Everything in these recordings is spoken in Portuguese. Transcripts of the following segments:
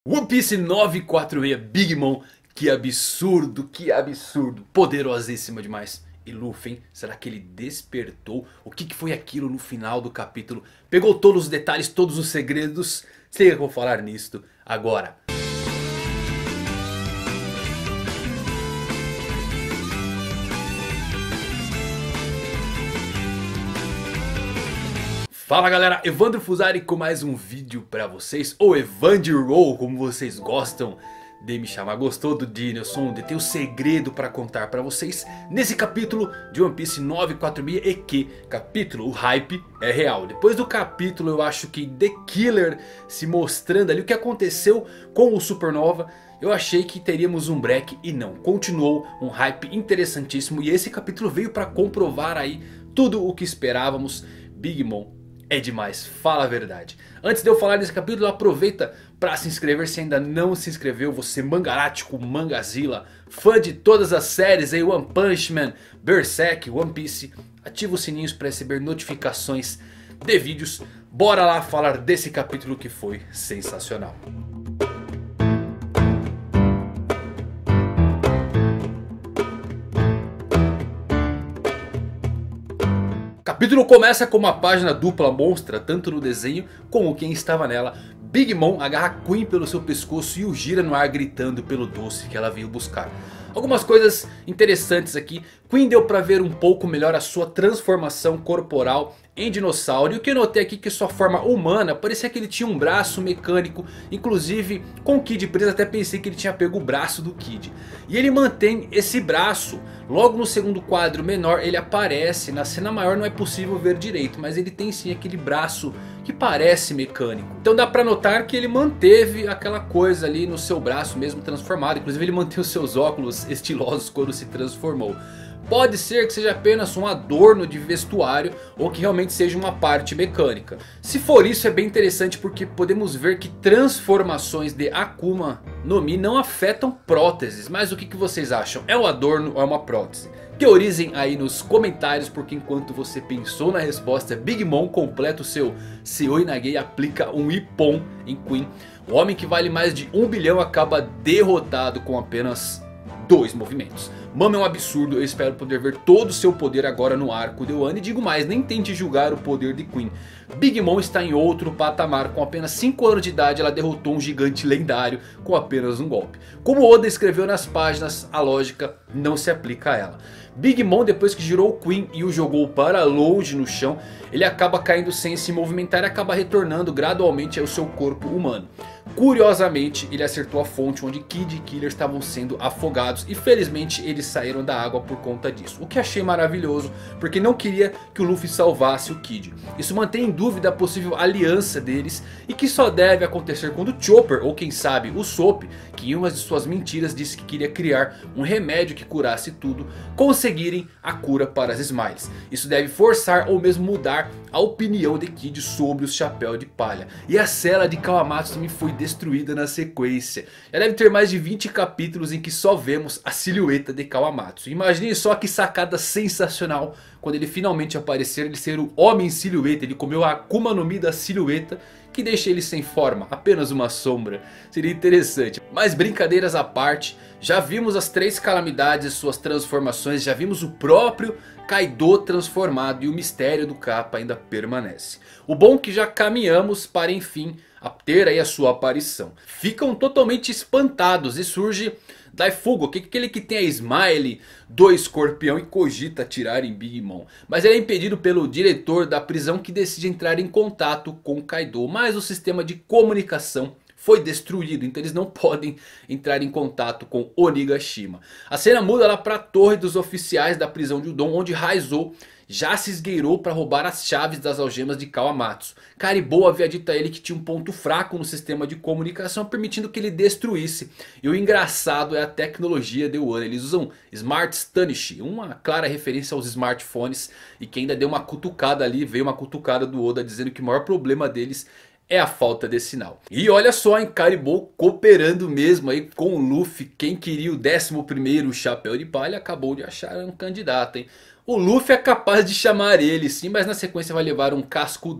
One Piece 946 Big Mom. Que absurdo, que absurdo. Poderosíssima demais. E Luffy, hein? Será que ele despertou? O que foi aquilo no final do capítulo? Pegou todos os detalhes, todos os segredos? Se liga que eu vou falar nisto agora. Fala galera, Evandro Fusari com mais um vídeo pra vocês. Ou Evandro, como vocês gostam de me chamar. Gostou do Dinelson? Tenho segredo pra contar pra vocês nesse capítulo de One Piece 946. E que capítulo? O hype é real. Depois do capítulo eu acho que The Killer se mostrando ali o que aconteceu com o Supernova, eu achei que teríamos um break e não. Continuou um hype interessantíssimo e esse capítulo veio pra comprovar aí tudo o que esperávamos. Big Mom é demais, fala a verdade. Antes de eu falar desse capítulo, aproveita para se inscrever se ainda não se inscreveu. Você mangarático, mangazila, fã de todas as séries aí, One Punch Man, Berserk, One Piece. Ativa os sininhos para receber notificações de vídeos. Bora lá falar desse capítulo que foi sensacional. O capítulo começa com uma página dupla monstra, tanto no desenho como quem estava nela. Big Mom agarra Queen pelo seu pescoço e o gira no ar gritando pelo doce que ela veio buscar. Algumas coisas interessantes aqui. Queen deu pra ver um pouco melhor a sua transformação corporal em dinossauro. E o que eu notei aqui é que sua forma humana parecia que ele tinha um braço mecânico. Inclusive com o Kid preso até pensei que ele tinha pego o braço do Kid. E ele mantém esse braço. Logo no segundo quadro menor ele aparece. Na cena maior não é possível ver direito, mas ele tem sim aquele braço que parece mecânico. Então dá pra notar que ele manteve aquela coisa ali no seu braço mesmo transformado. Inclusive ele manteve os seus óculos estilosos quando se transformou. Pode ser que seja apenas um adorno de vestuário ou que realmente seja uma parte mecânica. Se for isso é bem interessante porque podemos ver que transformações de Akuma no Mi não afetam próteses. Mas o que vocês acham? É um adorno ou é uma prótese? Teorizem aí nos comentários, porque enquanto você pensou na resposta, Big Mom completa o seu Seoi Nage e aplica um Ippon em Queen. O homem que vale mais de 1 bilhão acaba derrotado com apenas 2 movimentos. Mama é um absurdo, eu espero poder ver todo o seu poder agora no arco de Wano. E digo mais, nem tente julgar o poder de Queen. Big Mom está em outro patamar. Com apenas 5 anos de idade ela derrotou um gigante lendário com apenas um golpe. Como Oda escreveu nas páginas, a lógica não se aplica a ela. Big Mom, depois que girou o Queen e o jogou para longe no chão, ele acaba caindo sem se movimentar e acaba retornando gradualmente ao seu corpo humano. Curiosamente ele acertou a fonte onde Kid e Killer estavam sendo afogados e felizmente eles saíram da água por conta disso. O que achei maravilhoso, porque não queria que o Luffy salvasse o Kid. Isso mantém em dúvida a possível aliança deles e que só deve acontecer quando Chopper ou quem sabe o Soap, que em uma de suas mentiras disse que queria criar um remédio que curasse tudo, conseguirem a cura para as Smiles. Isso deve forçar ou mesmo mudar a opinião de Kid sobre os Chapéu de Palha. E a cela de Kawamatsu também foi destruída na sequência. Já deve ter mais de 20 capítulos em que só vemos a silhueta de Kawamatsu. Imagine só que sacada sensacional quando ele finalmente aparecer, ele ser o homem silhueta. Ele comeu a Akuma no Mi da silhueta, que deixa ele sem forma, apenas uma sombra. Seria interessante. Mas brincadeiras à parte, já vimos as 3 calamidades e suas transformações. Já vimos o próprio Kaido transformado e o mistério do Kappa ainda permanece. O bom é que já caminhamos para enfim a ter aí a sua aparição. Ficam totalmente espantados e surge Daifugo, aquele que tem a Smile do escorpião e cogita atirar em Big Mom. Mas ele é impedido pelo diretor da prisão, que decide entrar em contato com Kaido. Mas o sistema de comunicação foi destruído, então eles não podem entrar em contato com Onigashima. A cena muda lá para a torre dos oficiais da prisão de Udon, onde Raizou já se esgueirou para roubar as chaves das algemas de Kawamatsu. Caribou havia dito a ele que tinha um ponto fraco no sistema de comunicação, permitindo que ele destruísse. E o engraçado é a tecnologia de Wano. Eles usam Smart Stanish, uma clara referência aos smartphones, e que ainda deu uma cutucada ali, veio uma cutucada do Oda dizendo que o maior problema deles é a falta de sinal. E olha só, hein, Caribou cooperando mesmo aí com o Luffy. Quem queria o 11º Chapéu de Palha acabou de achar um candidato, hein. O Luffy é capaz de chamar ele sim, mas na sequência vai levar um cascudão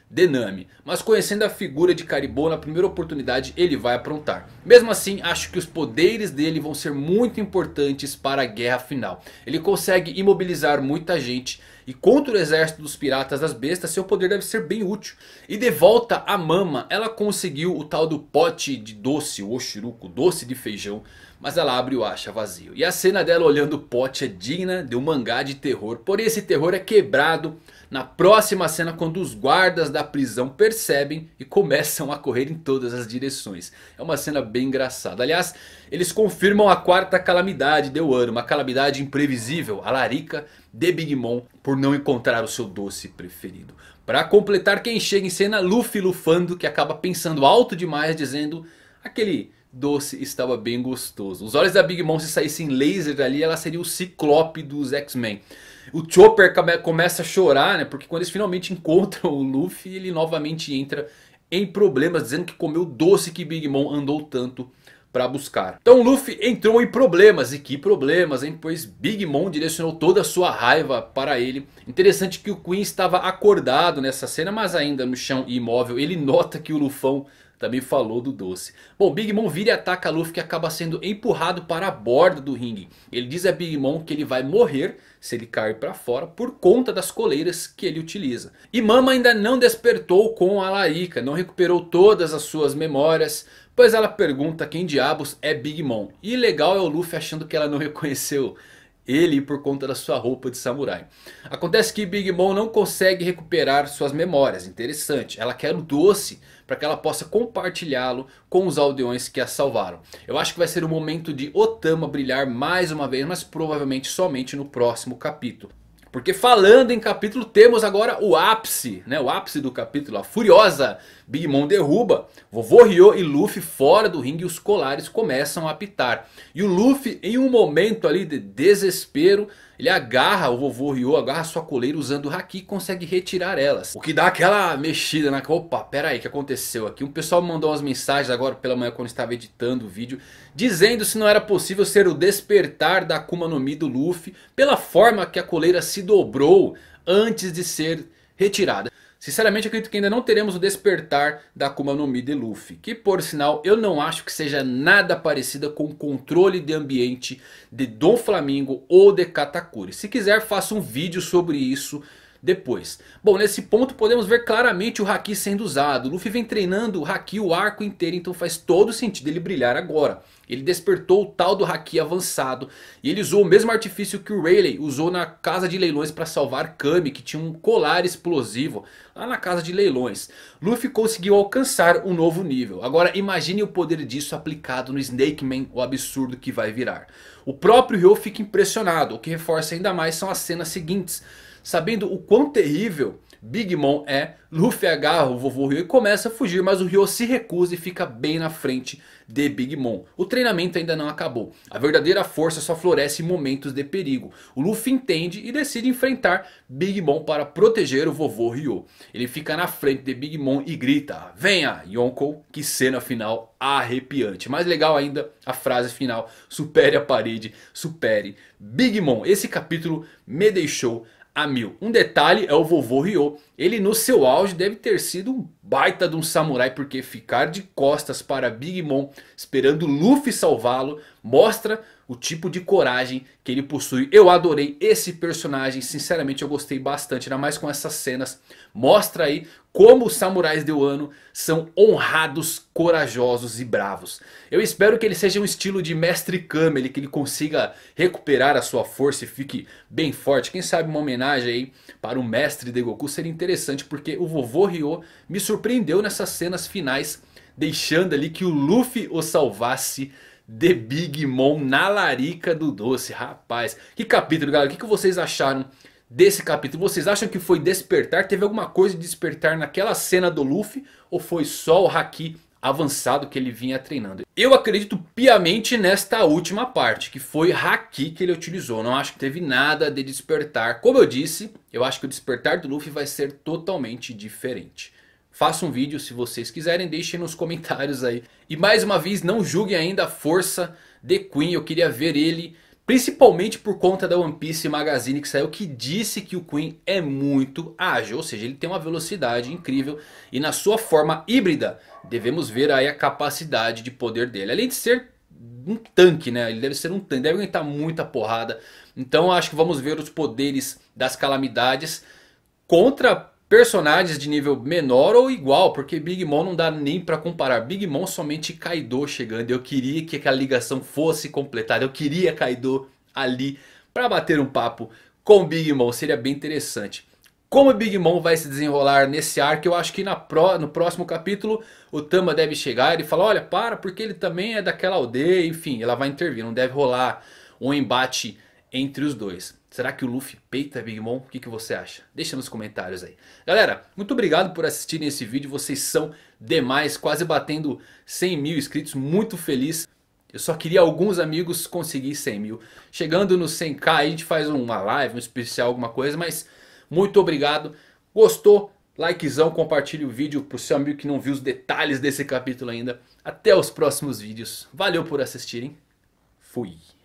de Nami. Mas conhecendo a figura de Caribou, na primeira oportunidade ele vai aprontar. Mesmo assim, acho que os poderes dele vão ser muito importantes para a guerra final. Ele consegue imobilizar muita gente. E contra o exército dos piratas das bestas, seu poder deve ser bem útil. E de volta a Mama, ela conseguiu o tal do pote de doce, o Oshiruko, doce de feijão. Mas ela abre e o acha vazio. E a cena dela olhando o pote é digna de um mangá de terror. Porém esse terror é quebrado na próxima cena, quando os guardas da prisão percebem e começam a correr em todas as direções. É uma cena bem engraçada. Aliás, eles confirmam a quarta calamidade de Wano. Uma calamidade imprevisível. A larica de Big Mom por não encontrar o seu doce preferido. Para completar, quem chega em cena, Luffy lufando, que acaba pensando alto demais, dizendo: aquele doce estava bem gostoso. Os olhos da Big Mom, se saíssem laser ali, ela seria o Ciclope dos X-Men. O Chopper começa a chorar, né? Porque quando eles finalmente encontram o Luffy, ele novamente entra em problemas, dizendo que comeu o doce que Big Mom andou tanto para buscar. Então o Luffy entrou em problemas. E que problemas, hein? Pois Big Mom direcionou toda a sua raiva para ele. Interessante que o Queen estava acordado nessa cena, mas ainda no chão imóvel. Ele nota que o Lufão também falou do doce. Bom, Big Mom vira e ataca Luffy, que acaba sendo empurrado para a borda do ringue. Ele diz a Big Mom que ele vai morrer se ele cair para fora por conta das coleiras que ele utiliza. E Mama ainda não despertou com a larica, não recuperou todas as suas memórias, pois ela pergunta quem diabos é Big Mom. E legal é o Luffy achando que ela não reconheceu ele por conta da sua roupa de samurai. Acontece que Big Mom não consegue recuperar suas memórias. Interessante. Ela quer o doce para que ela possa compartilhá-lo com os aldeões que a salvaram. Eu acho que vai ser o momento de Otama brilhar mais uma vez, mas provavelmente somente no próximo capítulo. Porque falando em capítulo, temos agora o ápice, né? O ápice do capítulo, a furiosa Big Mom derruba Vovô Ryo e Luffy fora do ringue, e os colares começam a apitar. E o Luffy, em um momento ali de desespero, ele agarra o Vovô Ryo, agarra sua coleira usando o Haki e consegue retirar elas. O que dá aquela mexida na... Opa, pera aí, o que aconteceu aqui? Um pessoal me mandou umas mensagens agora pela manhã quando estava editando o vídeo, dizendo se não era possível ser o despertar da Akuma no Mi do Luffy pela forma que a coleira se dobrou antes de ser retirada. Sinceramente acredito que ainda não teremos o despertar da Akuma no Mi de Luffy. Que por sinal eu não acho que seja nada parecida com o controle de ambiente de Dom Flamingo ou de Katakuri. Se quiser faça um vídeo sobre isso depois. Bom, nesse ponto podemos ver claramente o Haki sendo usado. O Luffy vem treinando o Haki o arco inteiro, então faz todo sentido ele brilhar agora. Ele despertou o tal do Haki avançado. E ele usou o mesmo artifício que o Rayleigh usou na casa de leilões para salvar Kami, que tinha um colar explosivo lá na casa de leilões. Luffy conseguiu alcançar um novo nível. Agora imagine o poder disso aplicado no Snake Man, o absurdo que vai virar. O próprio Ryo fica impressionado. O que reforça ainda mais são as cenas seguintes. Sabendo o quão terrível Big Mom é, Luffy agarra o Vovô Ryo e começa a fugir, mas o Ryo se recusa e fica bem na frente de Big Mom. O treinamento ainda não acabou. A verdadeira força só floresce em momentos de perigo. O Luffy entende e decide enfrentar Big Mom para proteger o Vovô Ryo. Ele fica na frente de Big Mom e grita: venha, Yonkou! Que cena final arrepiante. Mais legal ainda a frase final: supere a parede, supere Big Mom. Esse capítulo me deixou a mil. Um detalhe é o Vovô Ryo. Ele no seu auge deve ter sido um baita de um samurai, porque ficar de costas para Big Mom esperando Luffy salvá-lo mostra o tipo de coragem que ele possui. Eu adorei esse personagem, sinceramente eu gostei bastante, ainda mais com essas cenas. Mostra aí como os samurais de Wano são honrados, corajosos e bravos. Eu espero que ele seja um estilo de Mestre Kame, que ele consiga recuperar a sua força e fique bem forte. Quem sabe uma homenagem aí para o mestre de Goku seria interessante, porque o Vovô Ryo me surpreendeu nessas cenas finais, deixando ali que o Luffy o salvasse de Big Mom na larica do doce. Rapaz, que capítulo, galera. O que vocês acharam desse capítulo? Vocês acham que foi despertar? Teve alguma coisa de despertar naquela cena do Luffy? Ou foi só o Haki avançado que ele vinha treinando? Eu acredito piamente nesta última parte, que foi Haki que ele utilizou. Não acho que teve nada de despertar. Como eu disse, eu acho que o despertar do Luffy vai ser totalmente diferente. Faça um vídeo se vocês quiserem, deixem nos comentários aí. E mais uma vez, não julguem ainda a força de Queen. Eu queria ver ele Principalmente por conta da One Piece Magazine que saiu, que disse que o Queen é muito ágil. Ou seja, ele tem uma velocidade incrível. E na sua forma híbrida, devemos ver aí a capacidade de poder dele. Além de ser um tanque, né? Ele deve ser um tanque, deve aguentar muita porrada. Então acho que vamos ver os poderes das calamidades contra personagens de nível menor ou igual, porque Big Mom não dá nem pra comparar. Big Mom somente Kaido chegando. Eu queria que aquela ligação fosse completada. Eu queria Kaido ali pra bater um papo com Big Mom. Seria bem interessante. Como Big Mom vai se desenrolar nesse arco, eu acho que no próximo capítulo o Tama deve chegar e falar: olha, porque ele também é daquela aldeia. Enfim, ela vai intervir, não deve rolar um embate entre os dois. Será que o Luffy peita Big Mom? O que você acha? Deixa nos comentários aí. Galera, muito obrigado por assistirem esse vídeo. Vocês são demais. Quase batendo 100 mil inscritos. Muito feliz. Eu só queria alguns amigos conseguir 100 mil. Chegando no 100k a gente faz uma live, um especial, alguma coisa. Mas muito obrigado. Gostou? Likezão, compartilhe o vídeo pro seu amigo que não viu os detalhes desse capítulo ainda. Até os próximos vídeos. Valeu por assistirem. Fui.